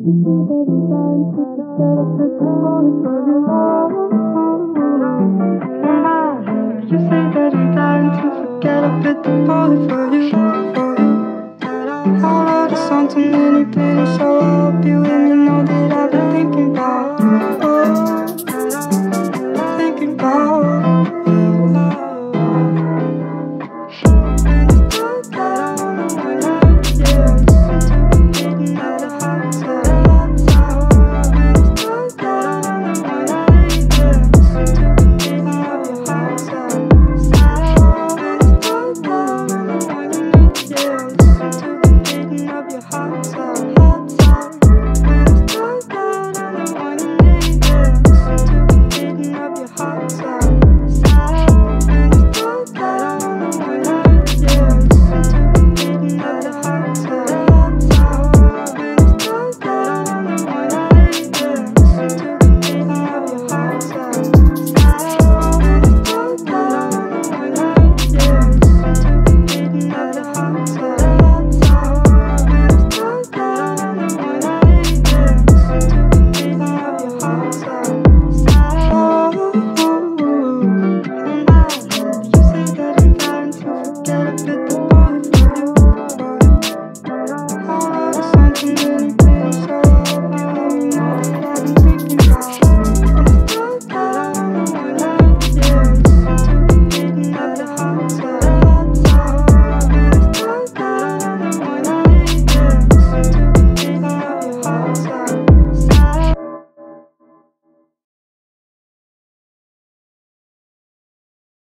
You say that I'm dying to forget, I bit the bullet for you. I wrote a song too many pretty, so I hope you and me know that I've